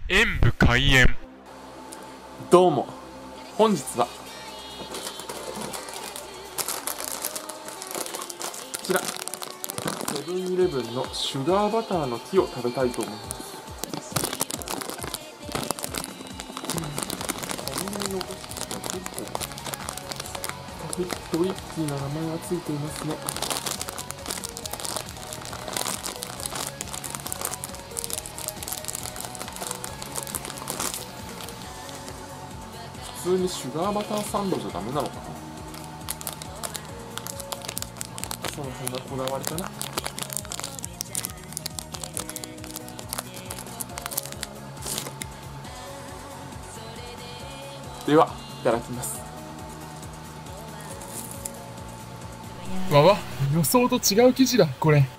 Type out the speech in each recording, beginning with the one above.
演武開演。 どうも、本日はこちらセブンイレブンのシュガーバターの木を食べたいと思います。トリッキーな名前がついていますね。普通にシュガーバターサンドじゃダメなのかな。その辺がこだわりかな。では、いただきます。 わわ、予想と違う生地だ、これ。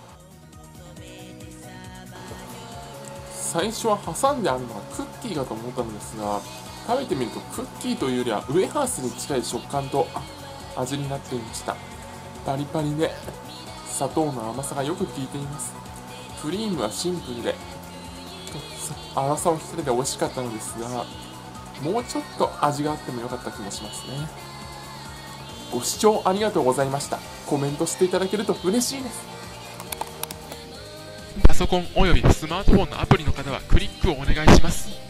最初は挟んであるのがクッキーかと思ったのですが、食べてみるとクッキーというよりはウエハースに近い食感と味になっていました。パリパリで砂糖の甘さがよく効いています。クリームはシンプルで粗さを引き立てて美味しかったのですが、もうちょっと味があってもよかった気もしますね。ご視聴ありがとうございました。コメントしていただけると嬉しいです。 パソコンおよびスマートフォンのアプリの方はクリックをお願いします。